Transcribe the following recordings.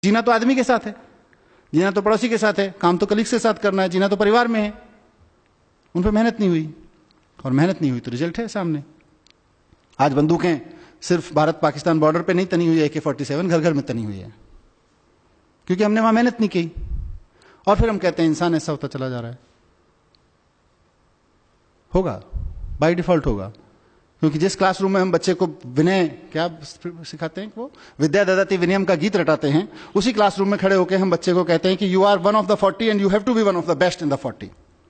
जीना तो आदमी के साथ है, जीना तो पड़ोसी के साथ है, काम तो कलीग के साथ करना है, जीना तो परिवार में है। उन पर मेहनत नहीं हुई, और मेहनत नहीं हुई तो रिजल्ट है सामने। आज बंदूकें सिर्फ भारत पाकिस्तान बॉर्डर पे नहीं तनी हुई है, AK-47 घर घर में तनी हुई है, क्योंकि हमने वहां मेहनत नहीं की। और फिर हम कहते हैं इंसान ऐसा होता चला जा रहा है। होगा, बाय डिफॉल्ट होगा, क्योंकि जिस क्लासरूम में हम बच्चे को विनय क्या सिखाते हैं, वो विद्या ददाति विनयम का गीत रटाते हैं, उसी क्लासरूम में खड़े होकर हम बच्चे को कहते हैं कि you are one of the 40 and you have to be one of the best in the 40।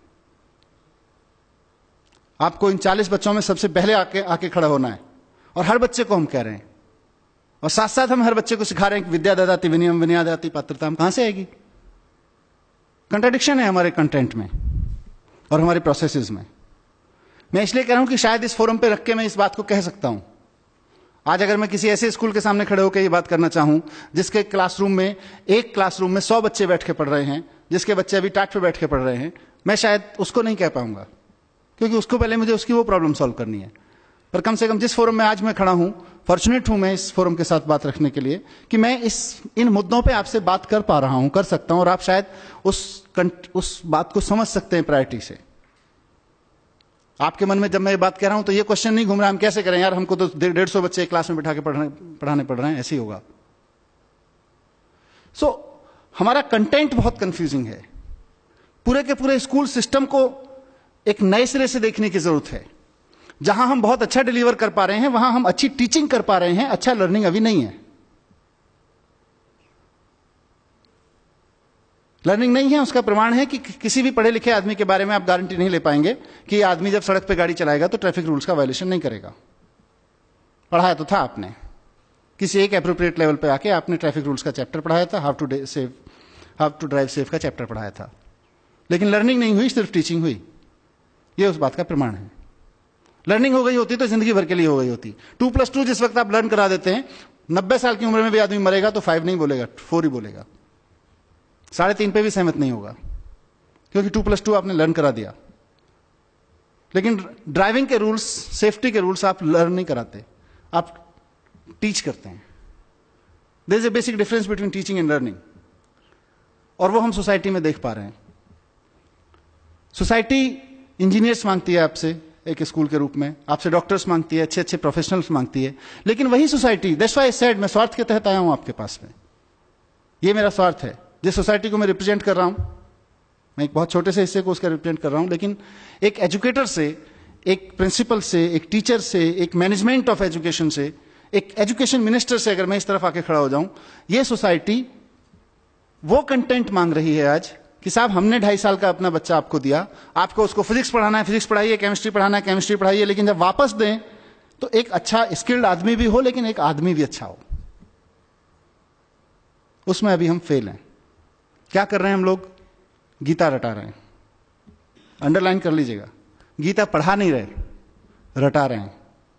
आपको इन 40 बच्चों में सबसे पहले आके खड़ा होना है, और हर बच्चे को हम कह रहे हैं, और साथ साथ हम हर बच्चे को सिखा रहे हैं कि विद्या ददाति विनयम विनया ददाति पात्रता कहां से आएगी। कंट्राडिक्शन है हमारे कंटेंट में और हमारे प्रोसेसेस में। मैं इसलिए कह रहा हूं कि शायद इस फोरम पे रख के मैं इस बात को कह सकता हूं। आज अगर मैं किसी ऐसे स्कूल के सामने खड़े होकर ये बात करना चाहूं जिसके क्लासरूम में, एक क्लासरूम में 100 बच्चे बैठ के पढ़ रहे हैं, जिसके बच्चे अभी टाट पे बैठ के पढ़ रहे हैं, मैं शायद उसको नहीं कह पाऊंगा, क्योंकि उसको पहले मुझे उसकी वो प्रॉब्लम सॉल्व करनी है। पर कम से कम जिस फोरम में आज मैं खड़ा हूं, फॉर्चुनेट हूं मैं इस फोरम के साथ बात रखने के लिए, कि मैं इन मुद्दों पे आपसे बात कर पा रहा हूं, कर सकता हूं, और आप शायद उस बात को समझ सकते हैं प्रायोरिटी से। आपके मन में जब मैं ये बात कह रहा हूं तो ये क्वेश्चन नहीं घूम रहा हम कैसे करें यार, हमको तो 150 बच्चे एक क्लास में बिठा के पढ़ाने पड़ रहे हैं, ऐसे ही होगा। हमारा कंटेंट बहुत कंफ्यूजिंग है। पूरे के पूरे स्कूल सिस्टम को एक नए सिरे से देखने की जरूरत है। जहां हम बहुत अच्छा डिलीवर कर पा रहे हैं, वहां हम अच्छी टीचिंग कर पा रहे हैं, अच्छा लर्निंग अभी नहीं है। लर्निंग नहीं है, उसका प्रमाण है कि किसी भी पढ़े लिखे आदमी के बारे में आप गारंटी नहीं ले पाएंगे कि आदमी जब सड़क पे गाड़ी चलाएगा तो ट्रैफिक रूल्स का वायलेशन नहीं करेगा। पढ़ाया तो था आपने, किसी एक एप्रोप्रिएट लेवल पे आके आपने ट्रैफिक रूल्स का चैप्टर पढ़ाया था, हाउ टू ड्राइव सेफ का चैप्टर पढ़ाया था, लेकिन लर्निंग नहीं हुई, सिर्फ टीचिंग हुई। यह उस बात का प्रमाण है। लर्निंग हो गई होती तो जिंदगी भर के लिए हो गई होती। 2+2 जिस वक्त आप लर्न करा देते हैं, 90 साल की उम्र में भी आदमी मरेगा तो 5 नहीं बोलेगा, 4 ही बोलेगा, 3.5 पे भी सहमत नहीं होगा, क्योंकि 2+2 आपने लर्न करा दिया। लेकिन ड्राइविंग के रूल्स, सेफ्टी के रूल्स आप लर्न नहीं कराते, आप टीच करते हैं। There is a basic difference between teaching and learning, और वो हम सोसाइटी में देख पा रहे हैं। सोसाइटी इंजीनियर्स मांगती है आपसे एक स्कूल के रूप में, आपसे डॉक्टर्स मांगती है, अच्छे अच्छे प्रोफेशनल्स मांगती है, लेकिन वही society, that's why I said, मैं स्वार्थ के तहत आया हूं आपके पास में, ये मेरा स्वार्थ है। जिस सोसाइटी को मैं रिप्रेजेंट कर रहा हूं, मैं एक बहुत छोटे से हिस्से को उसका रिप्रेजेंट कर रहा हूं, लेकिन एक एजुकेटर से, एक प्रिंसिपल से, एक टीचर से, एक मैनेजमेंट ऑफ एजुकेशन से, एक एजुकेशन मिनिस्टर से अगर मैं इस तरफ आके खड़ा हो जाऊं, ये सोसाइटी वो कंटेंट मांग रही है आज कि साहब हमने 2.5 साल का अपना बच्चा आपको दिया, आपको उसको फिजिक्स पढ़ाना है, फिजिक्स पढ़ाइए, केमिस्ट्री पढ़ाना है, केमिस्ट्री पढ़ाइए, लेकिन जब वापस दें तो एक अच्छा स्किल्ड आदमी भी हो, लेकिन एक आदमी भी अच्छा हो। उसमें अभी हम फेल हैं। क्या कर रहे हैं हम लोग? गीता रटा रहे हैं। अंडरलाइन कर लीजिएगा, गीता पढ़ा नहीं रहे, रटा रहे हैं।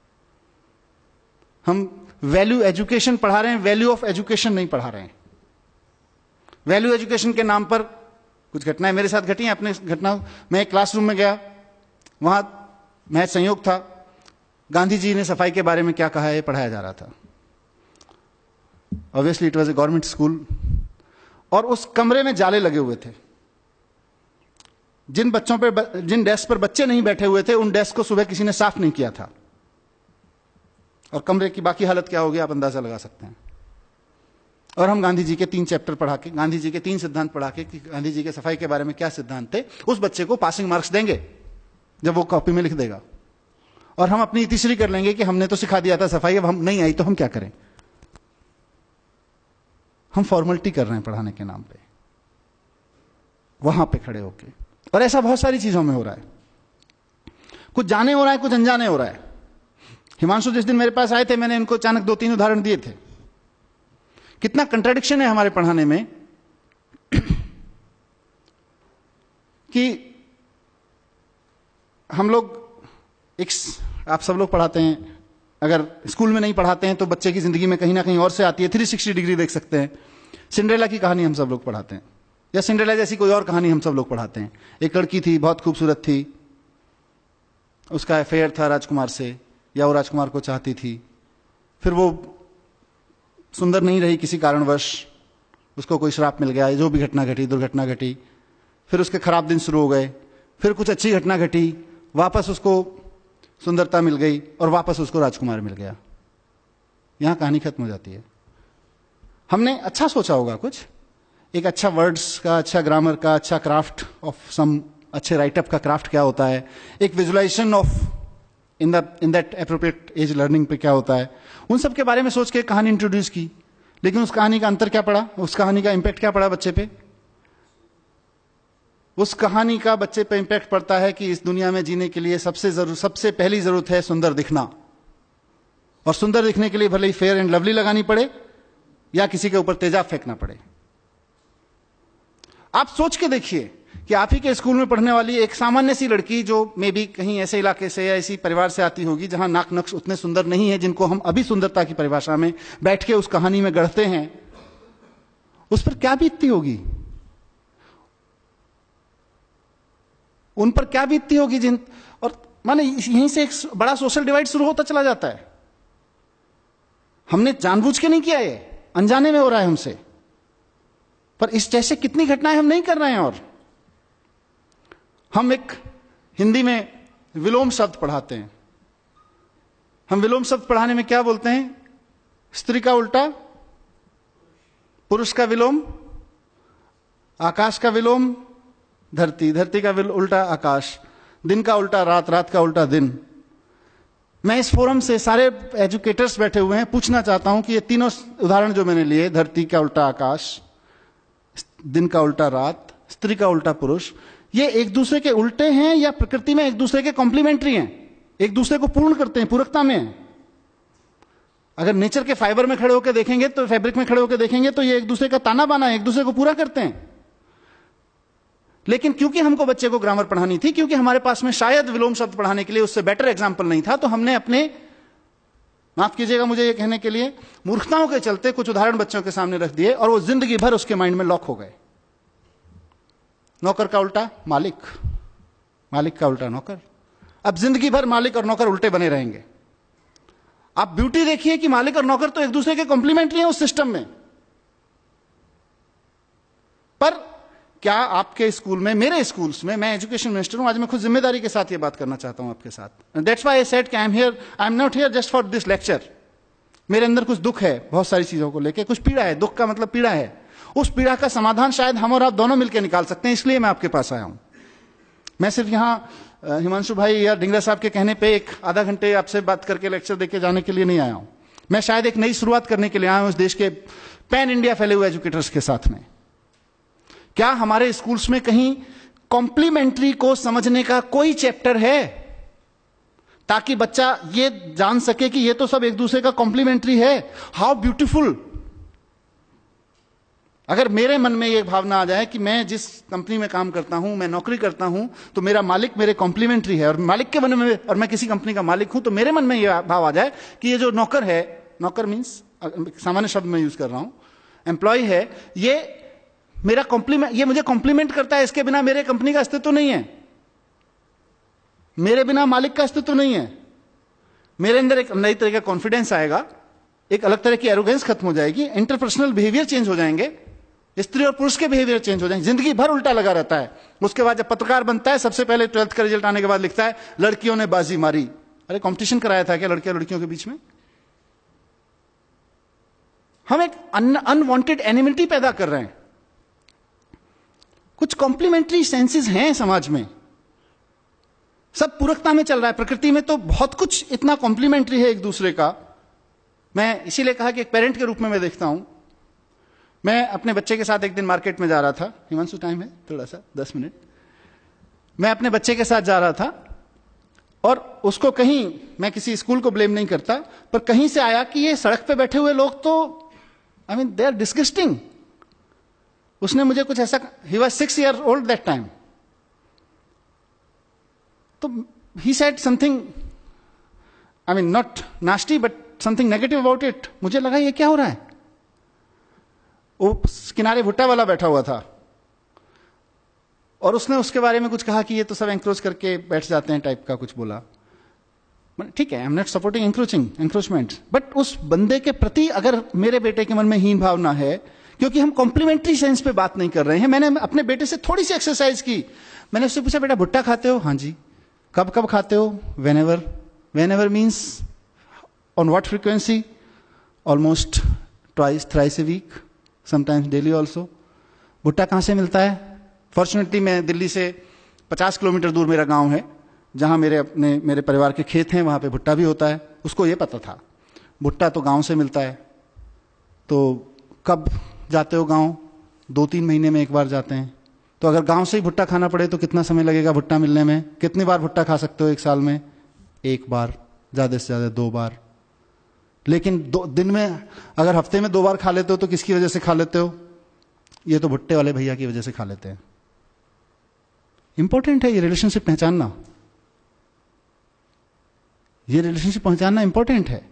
हम वैल्यू एजुकेशन पढ़ा रहे हैं, वैल्यू ऑफ एजुकेशन नहीं पढ़ा रहे हैं। वैल्यू एजुकेशन के नाम पर कुछ घटनाएं मेरे साथ घटी हैं। अपने घटना, मैं एक क्लासरूम में गया, वहां मैथ संयोग था, गांधी जी ने सफाई के बारे में क्या कहा है पढ़ाया जा रहा था। Obviously it was a government school, और उस कमरे में जाले लगे हुए थे। जिन बच्चों पे, जिन डेस्क पर बच्चे नहीं बैठे हुए थे, उन डेस्क को सुबह किसी ने साफ नहीं किया था, और कमरे की बाकी हालत क्या होगी आप अंदाजा लगा सकते हैं। और हम गांधी जी के 3 चैप्टर पढ़ा के, गांधी जी के 3 सिद्धांत पढ़ा के कि गांधी जी के सफाई के बारे में क्या सिद्धांत थे, उस बच्चे को पासिंग मार्क्स देंगे जब वो कॉपी में लिख देगा, और हम अपनी तीसरी कर लेंगे कि हमने तो सिखा दिया था सफाई, अब हम नहीं आई तो हम क्या करें। हम फॉर्मेलिटी कर रहे हैं पढ़ाने के नाम पे, वहां पे खड़े होके। और ऐसा बहुत सारी चीजों में हो रहा है, कुछ जाने हो रहा है, कुछ अनजाने हो रहा है। हिमांशु जिस दिन मेरे पास आए थे, मैंने इनको अचानक 2-3 उदाहरण दिए थे। कितना कंट्राडिक्शन है हमारे पढ़ाने में कि हम लोग आप सब लोग पढ़ाते हैं, अगर स्कूल में नहीं पढ़ाते हैं तो बच्चे की जिंदगी में कहीं ना कहीं और से आती है, 360 डिग्री देख सकते हैं। सिंड्रेला की कहानी हम सब लोग पढ़ाते हैं, या सिंड्रेला जैसी कोई और कहानी हम सब लोग पढ़ाते हैं। एक लड़की थी, बहुत खूबसूरत थी, उसका अफेयर था राजकुमार से, या वो राजकुमार को चाहती थी, फिर वो सुंदर नहीं रही किसी कारणवश, उसको कोई श्राप मिल गया, जो भी घटना घटी, दुर्घटना घटी, फिर उसके खराब दिन शुरू हो गए, फिर कुछ अच्छी घटना घटी, वापस उसको सुंदरता मिल गई और वापस उसको राजकुमार मिल गया। यहां कहानी खत्म हो जाती है। हमने अच्छा सोचा होगा कुछ, एक अच्छा वर्ड्स का, अच्छा ग्रामर का, अच्छा क्राफ्ट ऑफ सम, अच्छे राइटअप का क्राफ्ट क्या होता है, एक visualization of in that appropriate age learning पे क्या होता है, उन सब के बारे में सोच के कहानी इंट्रोड्यूस की। लेकिन उस कहानी का अंतर क्या पड़ा, उस कहानी का इंपैक्ट क्या पड़ा बच्चे पे? उस कहानी का बच्चे पे इंपैक्ट पड़ता है कि इस दुनिया में जीने के लिए सबसे पहली जरूरत है सुंदर दिखना, और सुंदर दिखने के लिए भले ही फेयर एंड लवली लगानी पड़े या किसी के ऊपर तेजाब फेंकना पड़े। आप सोच के देखिए कि आप ही के स्कूल में पढ़ने वाली एक सामान्य सी लड़की, जो मे बी कहीं ऐसे इलाके से या ऐसी परिवार से आती होगी जहां नाक नक्श उतने सुंदर नहीं है जिनको हम अभी सुंदरता की परिभाषा में बैठ के उस कहानी में गढ़ते हैं, उस पर क्या बीतती होगी, उन पर क्या बीतती होगी जिन, और माने यहीं से एक बड़ा सोशल डिवाइड शुरू होता चला जाता है। हमने जानबूझ के नहीं किया, ये अनजाने में हो रहा है हमसे, पर इस जैसे कितनी घटनाएं हम नहीं कर रहे हैं। और हम एक हिंदी में विलोम शब्द पढ़ाते हैं। हम विलोम शब्द पढ़ाने में क्या बोलते हैं? स्त्री का उल्टा पुरुष का विलोम, आकाश का विलोम धरती, धरती का उल्टा आकाश, दिन का उल्टा रात, रात का उल्टा दिन। मैं इस फोरम से सारे एजुकेटर्स बैठे हुए हैं, पूछना चाहता हूं कि ये तीनों उदाहरण जो मैंने लिए, धरती का उल्टा आकाश, दिन का उल्टा रात, स्त्री का उल्टा पुरुष, ये एक दूसरे के उल्टे हैं या प्रकृति में एक दूसरे के कॉम्प्लीमेंट्री हैं, एक दूसरे को पूर्ण करते हैं, पूरकता में हैं? अगर नेचर के फाइबर में खड़े होकर देखेंगे, तो फैब्रिक में खड़े होकर देखेंगे, तो ये एक दूसरे का ताना बाना है, एक दूसरे को पूरा करते हैं। लेकिन क्योंकि हमको बच्चे को ग्रामर पढ़ानी थी, क्योंकि हमारे पास में शायद विलोम शब्द पढ़ाने के लिए उससे बेटर एग्जाम्पल नहीं था, तो हमने अपने, माफ कीजिएगा मुझे ये कहने के लिए, मूर्खताओं के चलते कुछ उदाहरण बच्चों के सामने रख दिए और वो जिंदगी भर उसके माइंड में लॉक हो गए। नौकर का उल्टा मालिक, मालिक का उल्टा नौकर। अब जिंदगी भर मालिक और नौकर उल्टे बने रहेंगे। आप ब्यूटी देखिए कि मालिक और नौकर तो एक दूसरे के कॉम्प्लीमेंट्री हैं उस सिस्टम में, पर क्या आपके स्कूल में, मेरे स्कूल्स में, मैं एजुकेशन मिनिस्टर हूं, आज मैं खुद जिम्मेदारी के साथ ये बात करना चाहता हूं आपके साथ। दैट्स व्हाई आई सेड कि I am not here just for this lecture. मेरे अंदर कुछ दुख है बहुत सारी चीजों को लेकर, कुछ पीड़ा है, दुख का मतलब पीड़ा है। उस पीड़ा का समाधान शायद हम और आप दोनों मिलकर निकाल सकते हैं, इसलिए मैं आपके पास आया हूं। मैं सिर्फ यहां हिमांशु भाई या डिंगरा साहब के कहने पे एक आधा घंटे आपसे बात करके लेक्चर देके जाने के लिए नहीं आया हूं। मैं शायद एक नई शुरुआत करने के लिए आया हूं इस देश के पैन इंडिया फैले हुए एजुकेटर्स के साथ में। क्या हमारे स्कूल्स में कहीं कॉम्प्लीमेंट्री को समझने का कोई चैप्टर है, ताकि बच्चा ये जान सके कि ये तो सब एक दूसरे का कॉम्प्लीमेंट्री है? How beautiful. अगर मेरे मन में ये भावना आ जाए कि मैं जिस कंपनी में काम करता हूं, मैं नौकरी करता हूं, तो मेरा मालिक मेरे कॉम्प्लीमेंट्री है, और मालिक के मन में, और मैं किसी कंपनी का मालिक हूं, तो मेरे मन में ये भाव आ जाए कि ये जो नौकर है, नौकर मीन्स सामान्य शब्द में यूज कर रहा हूं, एम्प्लॉय है, ये मेरा कॉम्प्लीमेंट, ये मुझे कॉम्प्लीमेंट करता है, इसके बिना मेरे कंपनी का अस्तित्व नहीं है, मेरे बिना मालिक का अस्तित्व नहीं है। मेरे अंदर एक नई तरह का कॉन्फिडेंस आएगा, एक अलग तरह की एरोगेंस खत्म हो जाएगी, इंटरपर्सनल बिहेवियर चेंज हो जाएंगे, स्त्री और पुरुष के बिहेवियर चेंज हो जाएंगे। जिंदगी भर उल्टा लगा रहता है। उसके बाद जब पत्रकार बनता है, सबसे पहले 12th का रिजल्ट आने के बाद लिखता है लड़कियों ने बाजी मारी। अरे कंपटीशन कराया था क्या लड़कियां लड़कियों के बीच में? हम एक अनवांटेड एनिमिटी पैदा कर रहे हैं। कुछ कॉम्प्लीमेंट्री सेंसेस हैं समाज में, सब पूरकता में चल रहा है। प्रकृति में तो बहुत कुछ इतना कॉम्प्लीमेंट्री है एक दूसरे का। मैं इसीलिए कहा कि एक पेरेंट के रूप में मैं देखता हूं। मैं अपने बच्चे के साथ एक दिन मार्केट में जा रहा था। हिमांशु टाइम है थोड़ा सा 10 मिनट। मैं अपने बच्चे के साथ जा रहा था और उसको कहीं, मैं किसी स्कूल को ब्लेम नहीं करता, पर कहीं से आया कि ये सड़क पे बैठे हुए लोग तो दे आर डिस्गस्टिंग। उसने मुझे कुछ ऐसा, ही was 6 years old that time, तो ही said something, not nasty but something negative about it. मुझे लगा ये क्या हो रहा है। वो किनारे भुट्टा वाला बैठा हुआ था और उसने उसके बारे में कुछ कहा कि ये तो सब एंक्रोच करके बैठ जाते हैं टाइप का कुछ बोला। ठीक है, I am not supporting encroachment, but उस बंदे के प्रति अगर मेरे बेटे के मन में हीन भावना है क्योंकि हम कॉम्प्लीमेंट्री सेंस पे बात नहीं कर रहे हैं। मैंने अपने बेटे से थोड़ी सी एक्सरसाइज की, मैंने उससे पूछा बेटा भुट्टा खाते हो? हाँ जी। कब कब खाते हो? Whenever. Whenever means on what frequency? Almost twice thrice a week, sometimes daily also. भुट्टा कहाँ से मिलता है? फॉर्चुनेटली मैं दिल्ली से 50 किलोमीटर दूर मेरा गांव है, जहां मेरे परिवार के खेत हैं, वहां पे भुट्टा भी होता है। उसको ये पता था भुट्टा तो गांव से मिलता है। तो कब जाते हो गांव? 2-3 महीने में एक बार जाते हैं। तो अगर गांव से ही भुट्टा खाना पड़े तो कितना समय लगेगा भुट्टा मिलने में? कितनी बार भुट्टा खा सकते हो एक साल में? 1 बार, ज्यादा से ज्यादा 2 बार। लेकिन दिन में अगर हफ्ते में 2 बार खा लेते हो तो किसकी वजह से खा लेते हो? ये तो भुट्टे वाले भैया की वजह से खा लेते हैं। इंपॉर्टेंट है ये रिलेशनशिप पहचानना, ये रिलेशनशिप पहचानना इंपॉर्टेंट है।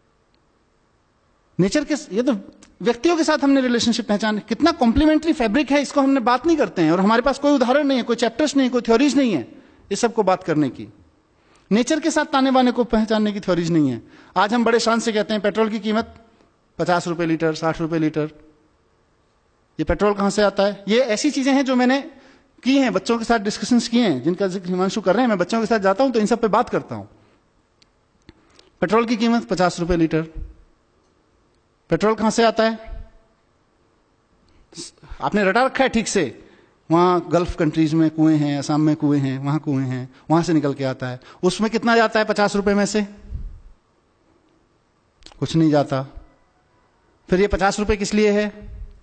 नेचर के, ये तो व्यक्तियों के साथ हमने रिलेशनशिप पहचान, कितना कॉम्प्लीमेंट्री फैब्रिक है, इसको हमने बात नहीं करते हैं। और हमारे पास कोई उदाहरण नहीं है, कोई चैप्टर्स नहीं है, कोई थ्योरीज नहीं है इस सबको बात करने की। नेचर के साथ ताने बाने को पहचानने की थ्योरीज नहीं है। आज हम बड़े शान से कहते हैं पेट्रोल की कीमत 50 रुपए लीटर, 60 रुपए लीटर। ये पेट्रोल कहां से आता है? ये ऐसी चीजें हैं जो मैंने की हैं, बच्चों के साथ डिस्कशंस किए हैं, जिनका जिक्र हिमांशु कर रहे हैं। मैं बच्चों के साथ जाता हूं तो इन सब पे बात करता हूं। पेट्रोल की कीमत 50 रुपए लीटर। पेट्रोल कहां से आता है? आपने रटा रखा है ठीक से, वहां गल्फ कंट्रीज में कुएं हैं, असम में कुएं हैं, वहां कुएं हैं, वहां से निकल के आता है। उसमें कितना जाता है 50 रुपए में से? कुछ नहीं जाता। फिर ये 50 रुपए किस लिए है?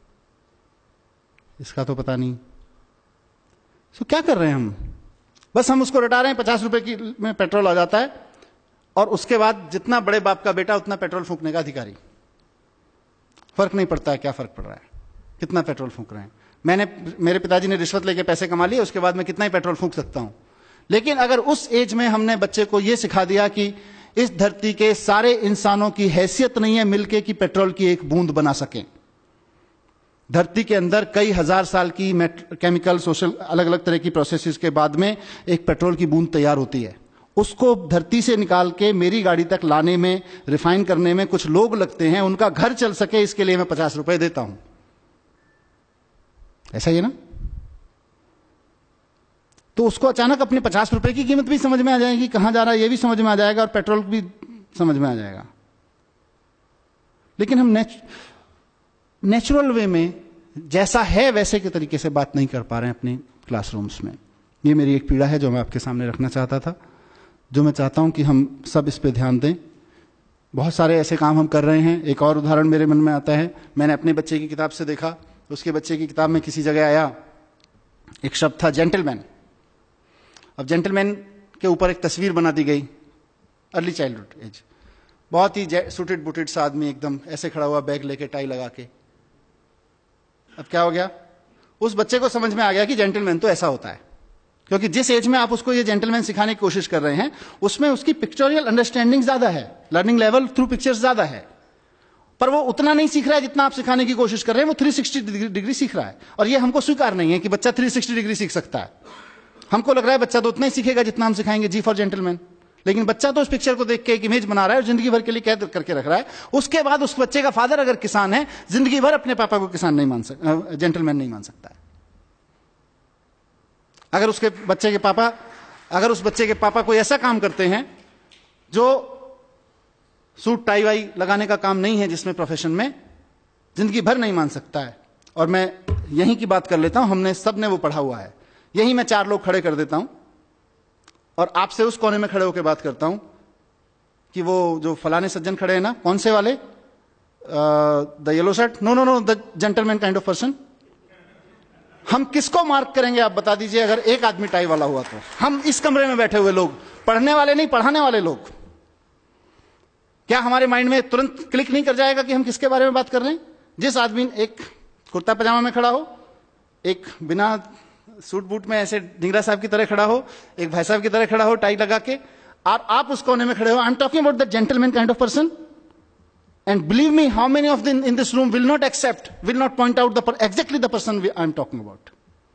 इसका तो पता नहीं। तो क्या कर रहे हैं हम? बस हम उसको रटा रहे हैं, 50 रुपए की में पेट्रोल आ जाता है, और उसके बाद जितना बड़े बाप का बेटा उतना पेट्रोल फूंकने का अधिकारी। फर्क नहीं पड़ता है क्या फर्क पड़ रहा है, कितना पेट्रोल फूंक रहे हैं। मेरे पिताजी ने रिश्वत लेके पैसे कमा लिए, उसके बाद मैं कितना ही पेट्रोल फूंक सकता हूं। लेकिन अगर उस एज में हमने बच्चे को यह सिखा दिया कि इस धरती के सारे इंसानों की हैसियत नहीं है मिलके कि पेट्रोल की एक बूंद बना सकें। धरती के अंदर कई हजार साल की केमिकल, सोशल, अलग अलग तरह की प्रोसेसेस के बाद में एक पेट्रोल की बूंद तैयार होती है। उसको धरती से निकाल के मेरी गाड़ी तक लाने में, रिफाइन करने में कुछ लोग लगते हैं, उनका घर चल सके इसके लिए मैं 50 रुपए देता हूं। ऐसा ही है ना? तो उसको अचानक अपने 50 रुपए की कीमत भी समझ में आ जाएगी, कहां जा रहा है ये भी समझ में आ जाएगा, और पेट्रोल भी समझ में आ जाएगा। लेकिन हम नेचुरल वे में जैसा है वैसे के तरीके से बात नहीं कर पा रहे हैं अपने क्लासरूम्स में। ये मेरी एक पीड़ा है जो मैं आपके सामने रखना चाहता था, जो मैं चाहता हूं कि हम सब इस पे ध्यान दें। बहुत सारे ऐसे काम हम कर रहे हैं। एक और उदाहरण मेरे मन में आता है, मैंने अपने बच्चे की किताब से देखा। उसके बच्चे की किताब में किसी जगह आया, एक शब्द था जेंटलमैन। अब जेंटलमैन के ऊपर एक तस्वीर बना दी गई, अर्ली चाइल्डहुड एज, बहुत ही सूटेड बुटेड सा आदमी, एकदम ऐसे खड़ा हुआ, बैग लेके, टाई लगा के। अब क्या हो गया? उस बच्चे को समझ में आ गया कि जेंटलमैन तो ऐसा होता है, क्योंकि जिस एज में आप उसको ये जेंटलमैन सिखाने की कोशिश कर रहे हैं उसमें उसकी पिक्चोरियल अंडरस्टैंडिंग ज्यादा है, लर्निंग लेवल थ्रू पिक्चर्स ज्यादा है। पर वो उतना नहीं सीख रहा है जितना आप सिखाने की कोशिश कर रहे हैं, वो 360 डिग्री सीख रहा है। और ये हमको स्वीकार नहीं है कि बच्चा 360 डिग्री सीख सकता है। हमको लग रहा है बच्चा तो उतना ही सीखेगा जितना हम सिखाएंगे, जी फॉर जेंटलमैन। लेकिन बच्चा तो उस पिक्चर को देख के एक इमेज बना रहा है और जिंदगी भर के लिए कैद करके रख रहा है। उसके बाद उस बच्चे का फादर अगर किसान है, जिंदगी भर अपने पापा को किसान नहीं मान सकता, जेंटलमैन नहीं मान सकता है। अगर उस बच्चे के पापा कोई ऐसा काम करते हैं जो सूट टाई वाई लगाने का काम नहीं है, जिसमें प्रोफेशन में, जिंदगी भर नहीं मान सकता है। और मैं यहीं की बात कर लेता हूं, हमने सबने वो पढ़ा हुआ है। यहीं मैं 4 लोग खड़े कर देता हूं और आपसे उस कोने में खड़े होकर बात करता हूं कि वो जो फलाने सज्जन खड़े हैं ना, कौन से वाले, the yellow shirt, no, the gentleman kind of person. हम किसको मार्क करेंगे आप बता दीजिए अगर एक आदमी टाई वाला हुआ तो? हम इस कमरे में बैठे हुए लोग, पढ़ने वाले नहीं, पढ़ाने वाले लोग, क्या हमारे माइंड में तुरंत क्लिक नहीं कर जाएगा कि हम किसके बारे में बात कर रहे हैं? जिस आदमी एक कुर्ता पजामा में खड़ा हो, एक बिना सूट बूट में ऐसे ढिंगरा साहब की तरह खड़ा हो, एक भाई साहब की तरह खड़ा हो टाई लगा के, और आप उस कोने में खड़े हो। I am talking about the gentleman kind of person. And believe me, how many of in this room will not accept, will not point out exactly the person I am talking about.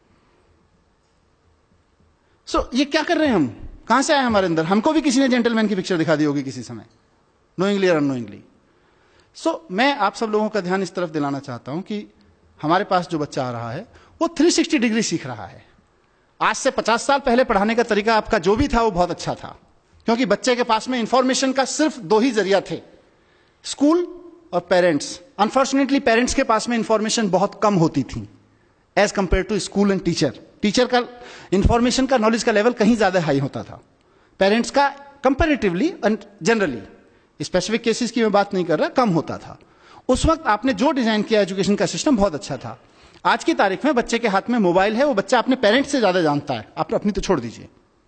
So ये क्या कर रहे हैं हम? कहां से आए हमारे अंदर? हमको भी किसी ने जेंटलमैन की पिक्चर दिखा दी होगी किसी समय, नोइंगली और अननोइंगली। सो मैं आप सब लोगों का ध्यान इस तरफ दिलाना चाहता हूं कि हमारे पास जो बच्चा आ रहा है वो 360 डिग्री सीख रहा है। आज से 50 साल पहले पढ़ाने का तरीका आपका जो भी था वो बहुत अच्छा था, क्योंकि बच्चे के पास में इंफॉर्मेशन का सिर्फ दो ही जरिया थे, स्कूल और पेरेंट्स। अनफॉर्चुनेटली पेरेंट्स के पास में इंफॉर्मेशन बहुत कम होती थी as compare to school and teacher. Teacher का इंफॉर्मेशन का, नॉलेज का लेवल कहीं ज्यादा हाई होता था, पेरेंट्स का comparatively and generally, specific cases की मैं बात नहीं कर रहा, कम होता था। उस वक्त आपने जो डिजाइन किया एजुकेशन का सिस्टम बहुत अच्छा था। आज की तारीख में बच्चे के हाथ में मोबाइल है, वो बच्चा अपने पेरेंट्स से ज्यादा जानता है, आप अपनी तो छोड़ दीजिए।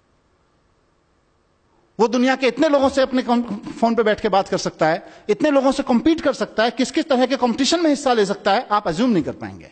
वो दुनिया के इतने लोगों से अपने फोन पे बैठ के बात कर सकता है, इतने लोगों से कॉम्पीट कर सकता है, किस किस तरह के कंपटीशन में हिस्सा ले सकता है, आप अज्यूम नहीं कर पाएंगे।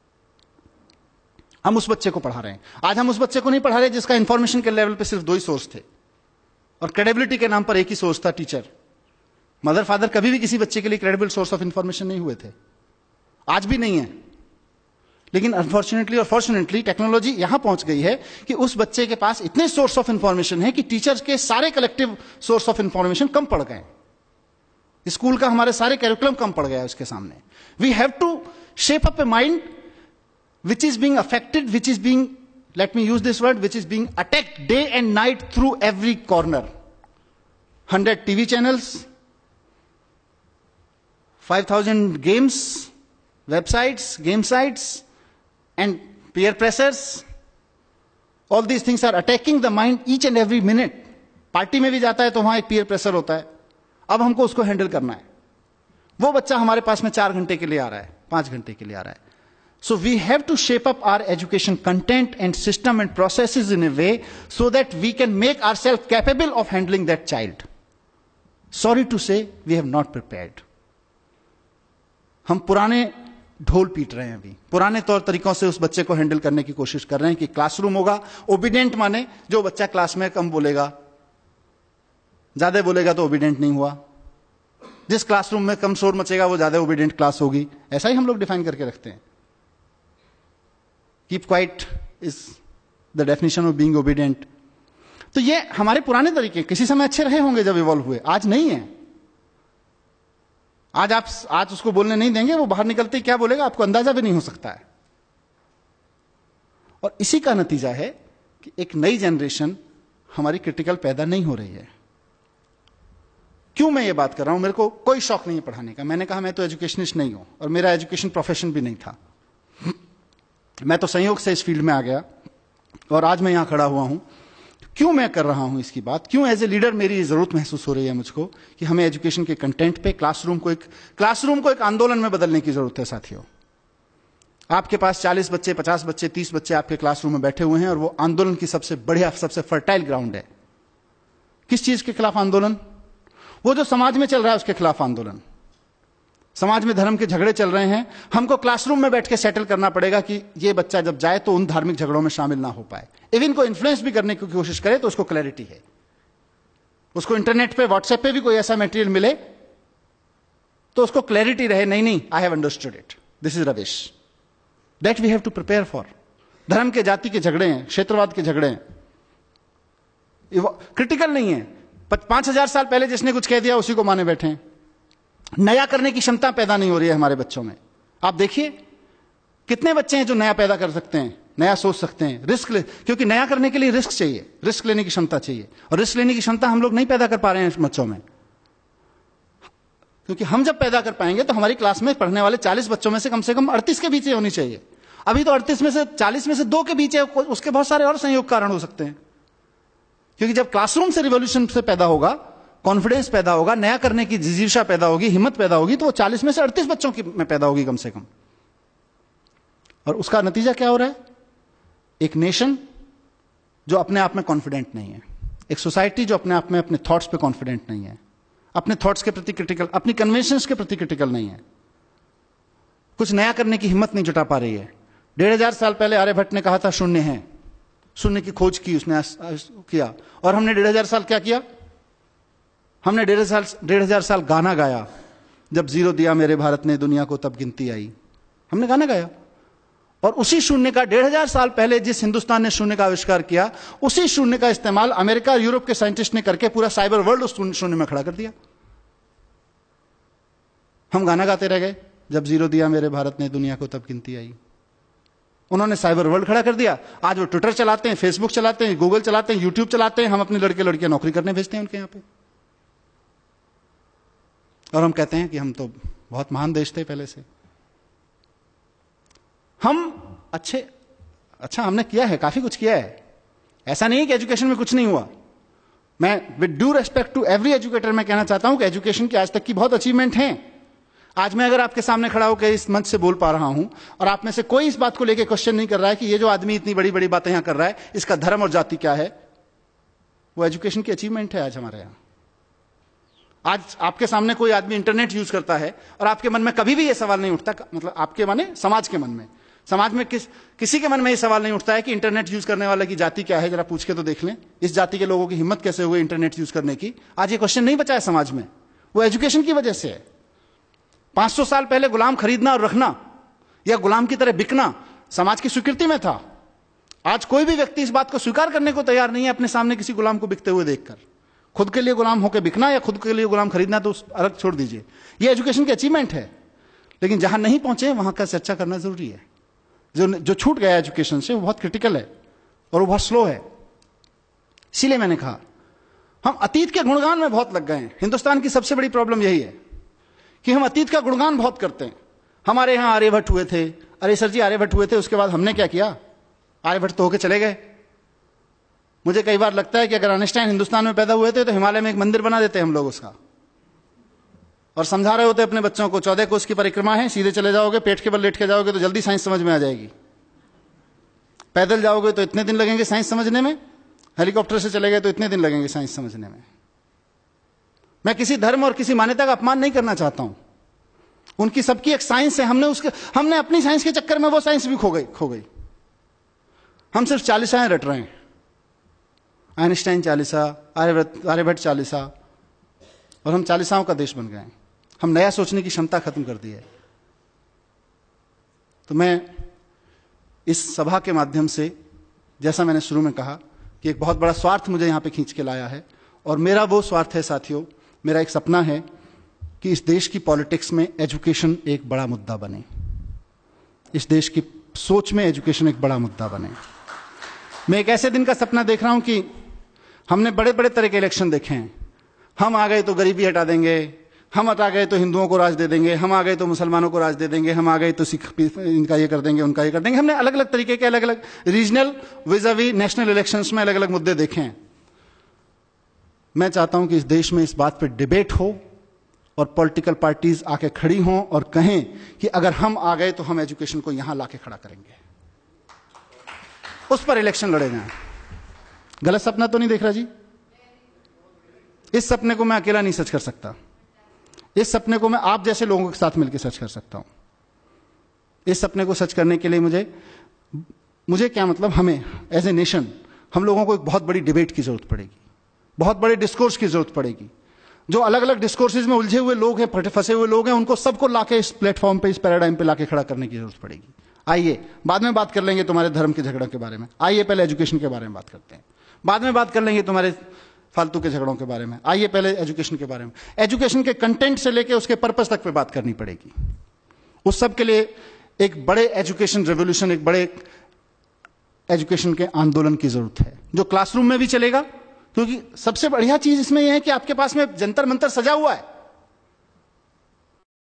हम उस बच्चे को पढ़ा रहे हैं। आज हम उस बच्चे को नहीं पढ़ा रहे जिसका इंफॉर्मेशन के लेवल पे सिर्फ दो ही सोर्स थे और क्रेडिबिलिटी के नाम पर एक ही सोर्स था, टीचर। मदर फादर कभी भी किसी बच्चे के लिए क्रेडिबल सोर्स ऑफ इंफॉर्मेशन नहीं हुए थे, आज भी नहीं है। लेकिन अनफॉर्चुनेटली और फॉर्चुनेटली टेक्नोलॉजी यहां पहुंच गई है कि उस बच्चे के पास इतने सोर्स ऑफ इंफॉर्मेशन है कि टीचर्स के सारे कलेक्टिव सोर्स ऑफ इंफॉर्मेशन कम पड़ गए। स्कूल का हमारे सारे कैरिकुलम कम पड़ गया उसके सामने। We have to shape up a mind which is being affected, which is being, let me use this word, which is being attacked day and night through every corner. 100 TV channels, 5,000 games, websites, game sites, and peer pressures. All these things are attacking the mind each and every minute. Party में भी जाता है तो वहां एक peer pressure होता है, अब हमको उसको हैंडल करना है। वो बच्चा हमारे पास में 4 घंटे के लिए आ रहा है, 5 घंटे के लिए आ रहा है। So we have to shape up our education content and system and processes in a way so that we can make ourselves capable of handling that child. Sorry to say, we have not prepared. हम पुराने ढोल पीट रहे हैं अभी, पुराने तौर तरीकों से उस बच्चे को हैंडल करने की कोशिश कर रहे हैं कि क्लासरूम होगा, ओबीडेंट माने जो बच्चा क्लास में कम बोलेगा, ज्यादा बोलेगा तो ओबीडेंट नहीं हुआ, जिस क्लासरूम में कम शोर मचेगा वो ज्यादा ओबीडेंट क्लास होगी। ऐसा ही हम लोग डिफाइन करके रखते हैं। Keep quiet is the definition of being obedient. तो ये हमारे पुराने तरीके किसी समय अच्छे रहे होंगे जब इवॉल्व हुए, आज नहीं है। आज उसको बोलने नहीं देंगे, वो बाहर निकलते ही क्या बोलेगा आपको अंदाजा भी नहीं हो सकता है। और इसी का नतीजा है कि एक नई जनरेशन हमारी क्रिटिकल पैदा नहीं हो रही है। क्यों मैं ये बात कर रहा हूं? मेरे को कोई शौक नहीं है पढ़ाने का। मैंने कहा मैं तो एजुकेशनिस्ट नहीं हूं और मेरा एजुकेशन प्रोफेशन भी नहीं था। मैं तो संयोग से इस फील्ड में आ गया और आज मैं यहां खड़ा हुआ हूं। क्यों मैं कर रहा हूं इसकी बात? क्यों एज ए लीडर मेरी जरूरत महसूस हो रही है मुझको कि हमें एजुकेशन के कंटेंट पे क्लासरूम को एक आंदोलन में बदलने की जरूरत है। साथियों, आपके पास 40 बच्चे, 50 बच्चे, 30 बच्चे आपके क्लासरूम में बैठे हुए हैं और वो आंदोलन की सबसे बढ़िया, सबसे फर्टाइल ग्राउंड है। किस चीज के खिलाफ आंदोलन? वो जो समाज में चल रहा है उसके खिलाफ आंदोलन। समाज में धर्म के झगड़े चल रहे हैं, हमको क्लासरूम में बैठ के सेटल करना पड़ेगा कि ये बच्चा जब जाए तो उन धार्मिक झगड़ों में शामिल ना हो पाए। इवन को इन्फ्लुएंस भी करने की कोशिश करे तो उसको क्लैरिटी है, उसको इंटरनेट पे, व्हाट्सएप पे भी कोई ऐसा मटेरियल मिले तो उसको क्लैरिटी रहे, नहीं I have understood it, this is rubbish. That we have to prepare for. धर्म के, जाति के झगड़े हैं, क्षेत्रवाद के झगड़े हैं, क्रिटिकल नहीं है। 5000 साल पहले जिसने कुछ कह दिया उसी को माने बैठे हैं। नया करने की क्षमता पैदा नहीं हो रही है हमारे बच्चों में। आप देखिए कितने बच्चे हैं जो नया पैदा कर सकते हैं, नया सोच सकते हैं, क्योंकि नया करने के लिए रिस्क चाहिए, रिस्क लेने की क्षमता चाहिए, और रिस्क लेने की क्षमता हम लोग नहीं पैदा कर पा रहे हैं बच्चों में। क्योंकि हम जब पैदा कर पाएंगे तो हमारी क्लास में पढ़ने वाले 40 बच्चों में से कम 38 के बीच होनी चाहिए। अभी तो 38 में से 40 में से 2 के बीच है, उसके बहुत सारे और संयोग कारण हो सकते हैं। क्योंकि जब क्लासरूम से रिवॉल्यूशन से पैदा होगा, कॉन्फिडेंस पैदा होगा, नया करने की जिजीशा पैदा होगी, हिम्मत पैदा होगी, तो वो 40 में से 38 बच्चों की में पैदा होगी कम से कम। और उसका नतीजा क्या हो रहा है? एक नेशन जो अपने आप में कॉन्फिडेंट नहीं है, एक सोसाइटी जो अपने आप में अपने थॉट्स पे कॉन्फिडेंट नहीं है, अपने थॉट्स के प्रति क्रिटिकल, अपनी कन्वेंशंस के प्रति क्रिटिकल नहीं है, कुछ नया करने की हिम्मत नहीं जुटा पा रही है। 1500 साल पहले आर्यभट्ट ने कहा था शून्य है, शून्य की खोज की उसने किया, और हमने 1500 साल क्या किया? हमने 1500 साल गाना गाया, जब जीरो दिया मेरे भारत ने दुनिया को तब गिनती आई। हमने गाना गाया, और उसी शून्य का 1500 साल पहले जिस हिंदुस्तान ने शून्य का आविष्कार किया, उसी शून्य का इस्तेमाल अमेरिका और यूरोप के साइंटिस्ट ने करके पूरा साइबर वर्ल्ड उस शून्य में खड़ा कर दिया। हम गाना गाते रह गए, जब जीरो दिया मेरे भारत ने दुनिया को तब गिनती आई। उन्होंने साइबर वर्ल्ड खड़ा कर दिया। आज वो ट्विटर चलाते हैं, फेसबुक चलाते हैं, गूगल चलाते हैं, यूट्यूब चलाते हैं। हम अपने लड़के लड़कियां नौकरी करने भेजते हैं उनके यहां पे, और हम कहते हैं कि हम तो बहुत महान देश थे पहले से। हम अच्छा हमने किया है, काफी कुछ किया है। ऐसा नहीं है कि एजुकेशन में कुछ नहीं हुआ। मैं with due respect to every educator मैं कहना चाहता हूं कि एजुकेशन की आज तक की बहुत अचीवमेंट हैं। आज मैं अगर आपके सामने खड़ा होकर इस मंच से बोल पा रहा हूं और आप में से कोई इस बात को लेकर क्वेश्चन नहीं कर रहा है कि ये जो आदमी इतनी बड़ी बड़ी बातें यहां कर रहा है, इसका धर्म और जाति क्या है, वो एजुकेशन की अचीवमेंट है आज हमारे यहां। आज आपके सामने कोई आदमी इंटरनेट यूज करता है और आपके मन में कभी भी यह सवाल नहीं उठता, मतलब आपके माने समाज के मन में, समाज में किसी के मन में यह सवाल नहीं उठता है कि इंटरनेट यूज करने वाले की जाति क्या है, जरा पूछ के तो देख लें। इस जाति के लोगों की हिम्मत कैसे हुई इंटरनेट यूज करने की? आज ये क्वेश्चन नहीं बचा है समाज में, वो एजुकेशन की वजह से है। 500 साल पहले गुलाम खरीदना और रखना या गुलाम की तरह बिकना समाज की स्वीकृति में था। आज कोई भी व्यक्ति इस बात को स्वीकार करने को तैयार नहीं है अपने सामने किसी गुलाम को बिकते हुए देखकर। खुद के लिए गुलाम होकर बिकना या खुद के लिए गुलाम खरीदना तो अलग छोड़ दीजिए, ये एजुकेशन की अचीवमेंट है। लेकिन जहां नहीं पहुंचे वहां का चर्चा करना जरूरी है। जो छूट गया एजुकेशन से वो बहुत क्रिटिकल है और वो बहुत स्लो है। इसीलिए मैंने कहा हम अतीत के गुणगान में बहुत लग गए हैं। हिंदुस्तान की सबसे बड़ी प्रॉब्लम यही है कि हम अतीत का गुणगान बहुत करते हैं। हमारे यहां आर्यभट्ट हुए थे, अरे सर जी आर्यभट्ट हुए थे, उसके बाद हमने क्या किया? आर्यभट्ट तो होके चले गए। मुझे कई बार लगता है कि अगर आइंस्टाइन हिंदुस्तान में पैदा हुए थे तो हिमालय में एक मंदिर बना देते हम लोग उसका, और समझा रहे होते अपने बच्चों को 14 कोस की परिक्रमा है, सीधे चले जाओगे, पेट के बल लेट के जाओगे तो जल्दी साइंस समझ में आ जाएगी। पैदल जाओगे तो इतने दिन लगेंगे साइंस समझने में, हेलीकॉप्टर से चले गए तो इतने दिन लगेंगे साइंस समझने में। मैं किसी धर्म और किसी मान्यता का अपमान नहीं करना चाहता हूं, उनकी सबकी एक साइंस है। हमने अपनी साइंस के चक्कर में वो साइंस भी खो गई। हम सिर्फ 40 रट रहे हैं, आइंस्टाइन 40, आर्यभट्ट 40, और हम 40 का देश बन गए हैं। हम नया सोचने की क्षमता खत्म कर दी है। तो मैं इस सभा के माध्यम से, जैसा मैंने शुरू में कहा कि एक बहुत बड़ा स्वार्थ मुझे यहां पे खींच के लाया है, और मेरा वो स्वार्थ है साथियों, मेरा एक सपना है कि इस देश की पॉलिटिक्स में एजुकेशन एक बड़ा मुद्दा बने, इस देश की सोच में एजुकेशन एक बड़ा मुद्दा बने। मैं एक ऐसे दिन का सपना देख रहा हूं कि हमने बड़े बड़े तरह के इलेक्शन देखे हैं। हम आ गए तो गरीबी हटा देंगे, हम हटा गए तो हिंदुओं को राज दे देंगे, हम आ गए तो मुसलमानों को राज दे देंगे, हम आ गए तो सिख इनका ये कर देंगे, उनका ये कर देंगे। हमने अलग अलग तरीके के अलग अलग रीजनल विज़ावी नेशनल इलेक्शंस में अलग अलग मुद्दे देखे हैं। मैं चाहता हूं कि इस देश में इस बात पर डिबेट हो और पॉलिटिकल पार्टीज आके खड़ी हों और कहें कि अगर हम आ गए तो हम एजुकेशन को यहां लाके खड़ा करेंगे, उस पर इलेक्शन लड़े जाएं। गलत सपना तो नहीं देख रहा जी? इस सपने को मैं अकेला नहीं सच कर सकता, इस सपने को मैं आप जैसे लोगों के साथ मिलकर सच कर सकता हूं। इस सपने को सच करने के लिए मुझे क्या मतलब, हमें एज ए नेशन हम लोगों को एक बहुत बड़ी डिबेट की जरूरत पड़ेगी, बहुत बड़े डिस्कोर्स की जरूरत पड़ेगी। जो अलग अलग डिस्कोर्सेज में उलझे हुए लोग हैं, फंसे हुए लोग हैं, उनको सबको लाके इस प्लेटफॉर्म पे, इस पैराडाइम पे लाके खड़ा करने की जरूरत पड़ेगी। आइए बाद में बात कर लेंगे तुम्हारे धर्म के झगड़ों के बारे में, आइए पहले एजुकेशन के बारे में बात करते हैं, बाद में बात कर लेंगे तुम्हारे फालतू के झगड़ों के बारे में, आइए पहले एजुकेशन के बारे में। एजुकेशन के कंटेंट से लेकर उसके पर्पस तक पे बात करनी पड़ेगी। उस सब के लिए एक बड़े एजुकेशन रेवोल्यूशन, एक बड़े एजुकेशन के आंदोलन की जरूरत है, जो क्लासरूम में भी चलेगा। क्योंकि सबसे बढ़िया चीज इसमें यह है कि आपके पास में जंतर मंतर सजा हुआ है,